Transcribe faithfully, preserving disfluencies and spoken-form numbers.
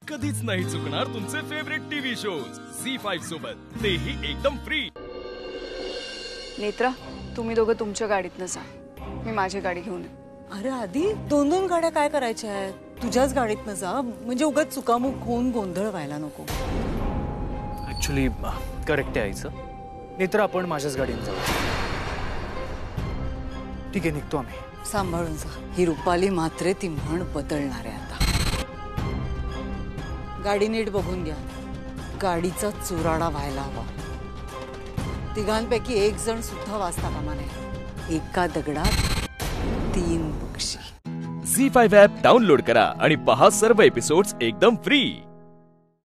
कधीच नाही चुकणार तुमचे favourite TV shows Zee five सोबत, तेही एकदम फ्री। नेत्रा, तुम्ही दोघं तुमच्या गाडीतनं जा, मी माझी गाडी घेऊन येईन। अरे आधी दोन दोन गाड्या काय करायच्या आहेत? तुझ्याच गाडीतनं जा, म्हणजे उगाच चुकामुक होऊन गोंधळ व्हायला नको। ऍक्च्युली करेक्ट आहे आईचं। नेत्रा, आपण माझ्याच गाडीने जाऊ। ठीक आहे, निघतो आम्ही। सांभाळून जा, ही रुपाली मात्र ती म्हण बदलणार आहे आता। गाडी नीट बघून घ्या, गाडीचा चुराडा व्हायला हवा। तिघांपैकी एक जण सुद्धा वाचता कामा नये। एका दगडात तीन पक्षी। झी फाईव्ह ॲप डाउनलोड करा आणि पहा सर्व एपिसोड्स एकदम फ्री।